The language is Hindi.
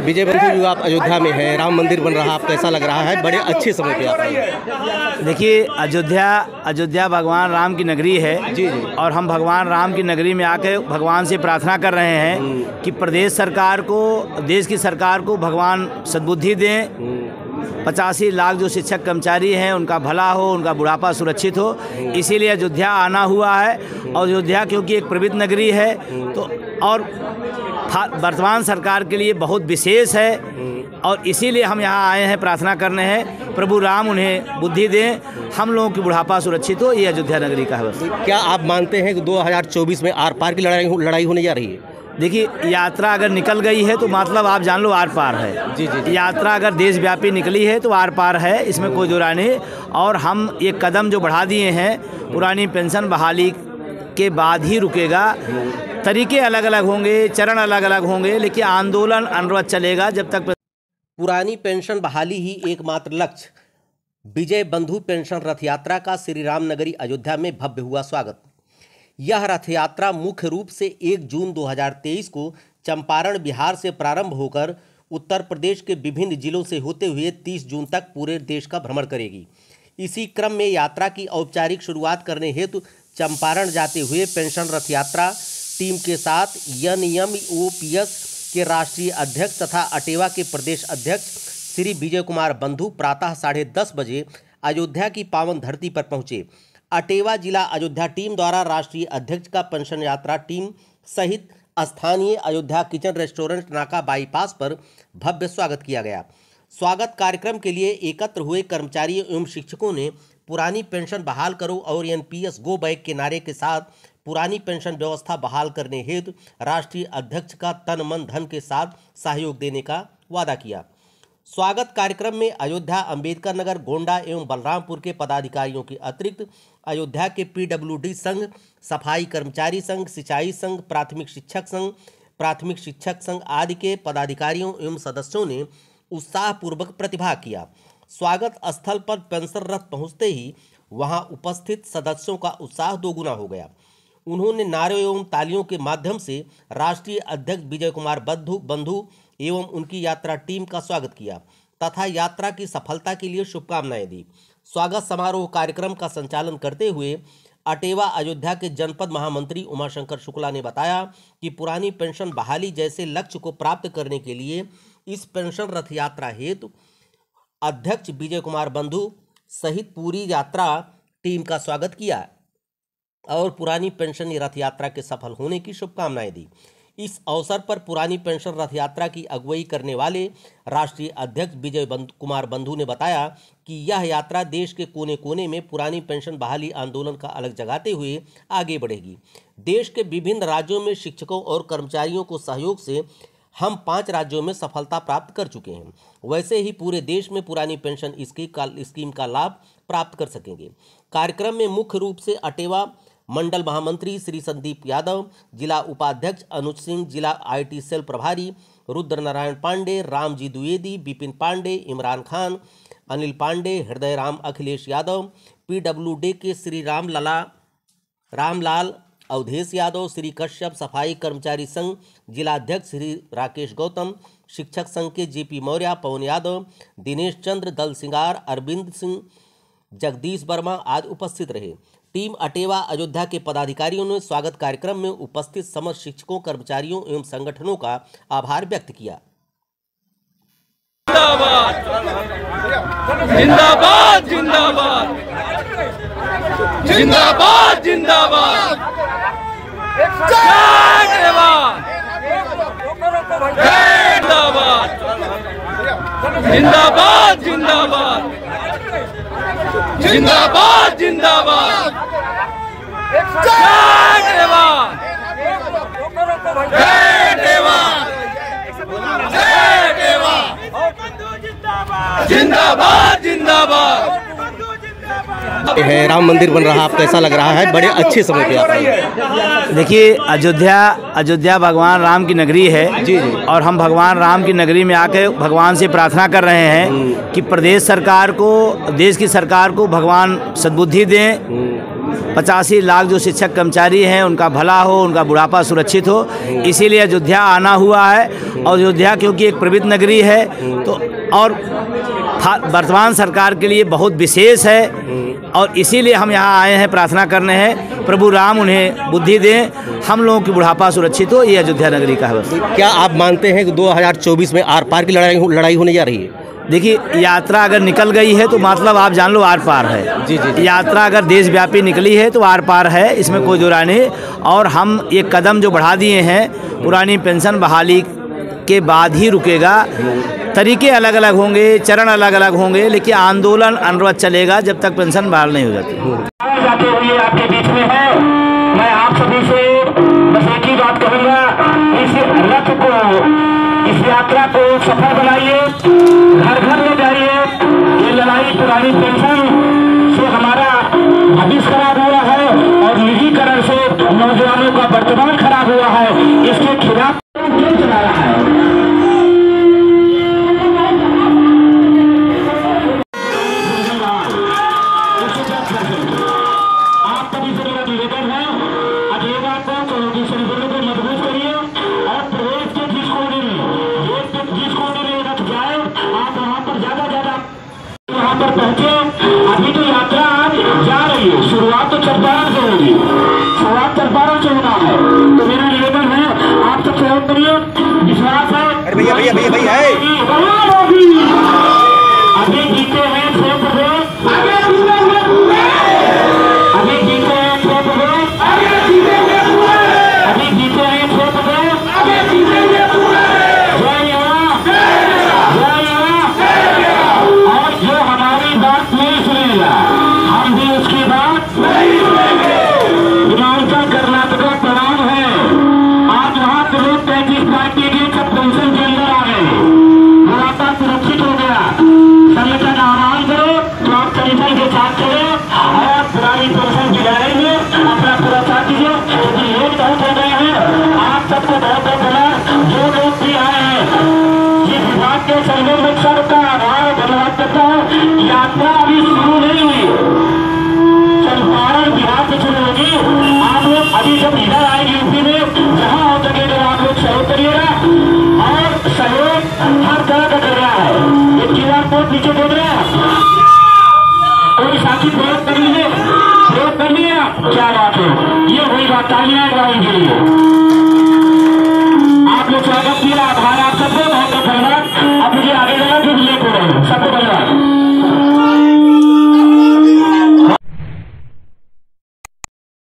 विजय बंधु जी, आप अयोध्या में हैं, राम मंदिर बन रहा, आप कैसा लग रहा है? बड़े अच्छे समय पे आप हैं। देखिए, अयोध्या भगवान राम की नगरी है जी। और हम भगवान राम की नगरी में आके भगवान से प्रार्थना कर रहे हैं कि प्रदेश सरकार को, देश की सरकार को भगवान सद्बुद्धि दें। 85 लाख जो शिक्षक कर्मचारी हैं उनका भला हो, उनका बुढ़ापा सुरक्षित हो, इसीलिए अयोध्या आना हुआ है। और अयोध्या क्योंकि एक पवित्र नगरी है तो और वर्तमान सरकार के लिए बहुत विशेष है और इसीलिए हम यहाँ आए हैं, प्रार्थना करने हैं प्रभु राम उन्हें बुद्धि दें, हम लोगों की बुढ़ापा सुरक्षित हो। ये अयोध्या नगरी का है। बस क्या आप मानते हैं कि 2024 में आर पार की लड़ाई होने जा रही है? देखिए, यात्रा अगर निकल गई है तो मतलब आप जान लो आर पार है। जी। यात्रा अगर देशव्यापी निकली है तो आर पार है, इसमें कोई दो राय नहीं। और हम ये कदम जो बढ़ा दिए हैं, पुरानी पेंशन बहाली के बाद ही रुकेगा। तरीके अलग अलग होंगे, चरण अलग अलग होंगे, लेकिन आंदोलन अनवरत चलेगा जब तक पुरानी पेंशन बहाली ही एकमात्र लक्ष्य। विजय बंधु पेंशन रथ यात्रा का श्री राम नगरी अयोध्या में भव्य हुआ स्वागत। यह रथ यात्रा मुख्य रूप से 1 जून 2023 को चंपारण बिहार से प्रारंभ होकर उत्तर प्रदेश के विभिन्न जिलों से होते हुए 30 जून तक पूरे देश का भ्रमण करेगी। इसी क्रम में यात्रा की औपचारिक शुरुआत करने हेतु चंपारण जाते हुए पेंशन रथ यात्रा टीम के साथ NMOPS के राष्ट्रीय अध्यक्ष तथा अटेवा के प्रदेश अध्यक्ष श्री विजय कुमार बंधु प्रातः 10:30 बजे अयोध्या की पावन धरती पर पहुंचे। अटेवा जिला अयोध्या टीम द्वारा राष्ट्रीय अध्यक्ष का पेंशन यात्रा टीम सहित स्थानीय अयोध्या किचन रेस्टोरेंट नाका बाईपास पर भव्य स्वागत किया गया। स्वागत कार्यक्रम के लिए एकत्र हुए कर्मचारियों एवं शिक्षकों ने पुरानी पेंशन बहाल करो और NPS गो बैक के नारे के साथ पुरानी पेंशन व्यवस्था बहाल करने हेतु राष्ट्रीय अध्यक्ष का तन मन धन के साथ सहयोग देने का वादा किया। स्वागत कार्यक्रम में अयोध्या, अंबेडकर नगर, गोंडा एवं बलरामपुर के पदाधिकारियों के अतिरिक्त अयोध्या के PWD संघ, सफाई कर्मचारी संघ, सिंचाई संघ, प्राथमिक शिक्षक संघ आदि के पदाधिकारियों एवं सदस्यों ने उत्साहपूर्वक प्रतिभाग किया। स्वागत स्थल पर पेंशन रथ पहुंचते ही वहां उपस्थित सदस्यों का उत्साह दोगुना हो गया। उन्होंने नारों एवं तालियों के माध्यम से राष्ट्रीय अध्यक्ष विजय कुमार बंधु एवं उनकी यात्रा टीम का स्वागत किया तथा यात्रा की सफलता के लिए शुभकामनाएं दी। स्वागत समारोह कार्यक्रम का संचालन करते हुए अटेवा अयोध्या के जनपद महामंत्री उमाशंकर शुक्ला ने बताया कि पुरानी पेंशन बहाली जैसे लक्ष्य को प्राप्त करने के लिए इस पेंशन रथ यात्रा हेतु अध्यक्ष विजय कुमार बंधु सहित पूरी यात्रा टीम का स्वागत किया और पुरानी पेंशन रथ यात्रा के सफल होने की शुभकामनाएं दी। इस अवसर पर पुरानी पेंशन रथ यात्रा की अगुवाई करने वाले राष्ट्रीय अध्यक्ष विजय कुमार बंधु ने बताया कि यह यात्रा देश के कोने कोने में पुरानी पेंशन बहाली आंदोलन का अलग जगाते हुए आगे बढ़ेगी। देश के विभिन्न राज्यों में शिक्षकों और कर्मचारियों को सहयोग से हम 5 राज्यों में सफलता प्राप्त कर चुके हैं, वैसे ही पूरे देश में पुरानी पेंशन स्कीम का लाभ प्राप्त कर सकेंगे। कार्यक्रम में मुख्य रूप से अटेवा मंडल महामंत्री श्री संदीप यादव, जिला उपाध्यक्ष अनुज सिंह, जिला IT सेल प्रभारी रुद्र नारायण पांडे, रामजी द्विवेदी, विपिन पांडे, इमरान खान, अनिल पांडे, हृदय राम, अखिलेश यादव, PWD के श्री रामलाल, अवधेश यादव, श्री कश्यप, सफाई कर्मचारी संघ जिलाध्यक्ष श्री राकेश गौतम, शिक्षक संघ के JP मौर्य, पवन यादव, दिनेश चंद्र, दल सिंगार, अरविंद सिंह, जगदीश वर्मा आदि उपस्थित रहे। टीम अटेवा अयोध्या के पदाधिकारियों ने स्वागत कार्यक्रम में उपस्थित समस्त शिक्षकों, कर्मचारियों एवं संगठनों का आभार व्यक्त किया। जिंदाबाद जिंदाबाद जिंदाबाद जिंदाबाद जिंदाबाद जिंदाबाद जिंदाबाद जिंदाबाद जिंदाबाद जिंदाबाद है। राम मंदिर बन रहा, आप कैसा लग रहा है? बड़े अच्छे समय पे आप हैं। देखिए, अयोध्या भगवान राम की नगरी है जी। और हम भगवान राम की नगरी में आके भगवान से प्रार्थना कर रहे हैं कि प्रदेश सरकार को, देश की सरकार को भगवान सद्बुद्धि दें, 85 लाख जो शिक्षक कर्मचारी हैं उनका भला हो, उनका बुढ़ापा सुरक्षित हो, इसीलिए अयोध्या आना हुआ है। और अयोध्या क्योंकि एक पवित्र नगरी है तो और वर्तमान सरकार के लिए बहुत विशेष है और इसीलिए हम यहाँ आए हैं, प्रार्थना करने हैं प्रभु राम उन्हें बुद्धि दें, हम लोगों की बुढ़ापा सुरक्षित हो। ये अयोध्या नगरी का है। बस क्या आप मानते हैं कि 2024 में आर पार की लड़ाई होने जा रही है? देखिए, यात्रा अगर निकल गई है तो मतलब आप जान लो आर पार है। जी। यात्रा अगर देशव्यापी निकली है तो आर पार है, इसमें कोई दो राय नहीं। और हम ये कदम जो बढ़ा दिए हैं, पुरानी पेंशन बहाली के बाद ही रुकेगा। तरीके अलग अलग होंगे, चरण अलग अलग होंगे, लेकिन आंदोलन अनवरत चलेगा जब तक पेंशन बहाल नहीं हो जाती। जाते हुए आपके बीच में है, मैं आप सभी से बस एक ही बात कहूँगा, इस रथ को, इस यात्रा को सफल बनाइए, घर घर में जाइए। ये लड़ाई पुरानी पेंशन से हमारा भविष्य खराब हुआ है और निजीकरण से नौजवानों का वर्तमान खराब हुआ है, इसके खिलाफ क्यों चला रहा है? पहुंचे, अभी तो यात्रा आज जा रही है, शुरुआत तो चंपारण से होगी, शुरुआत चंपारण से होना है। तो मेरा निवेदन है, आप सब सहयोग करिए, विश्वास है। अरे भैया अभी जीते हैं अभी जीते हैं 6 प्रदेश, अभी जीते हैं 6 प्रदेश, जय यहाँ, जय यहाँ। और जो हमारी बात नहीं सुनेगा, हम भी उसकी बात नहीं सुनेंगे। हिमाचल कर्नाटका प्रणाम है, आज वहाँ के लोग 33 पार्टी के सब पेंशन के अंदर आ गए, बुढ़ापा सुरक्षित हो गया। संगठन आह्वान करो तो आप संगठन के साथ चले और पुरानी पेंशन की लड़ाई में अपना पूरा साथ दीजिए, क्योंकि लोग बहुत हो गए हैं। आप सबको बहुत बहुत धन्यवाद, जो लोग भी आए हैं, जिस विभाग के सर्वे में सबका आभार धन्यवाद करता हूँ। यात्रा अभी शुरू नहीं हुई, चंपारण बिहार से शुरू होगी। आप लोग अभी जब इधर आएंगे यूपी में, जहाँ हो सकेगा आप लोग सहयोग करिएगा और सहयोग हर तरह का कर रहा है। ये QR कोड नीचे देख रहे हैं, कोई साथी प्रयोग कर लीजिए, प्रयोग कर लिया, क्या बात है, ये वही बात, तालियां के लिए।